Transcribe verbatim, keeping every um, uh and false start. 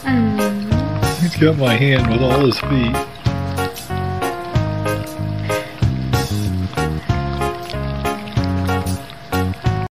Mm. He's got my hand with all his feet.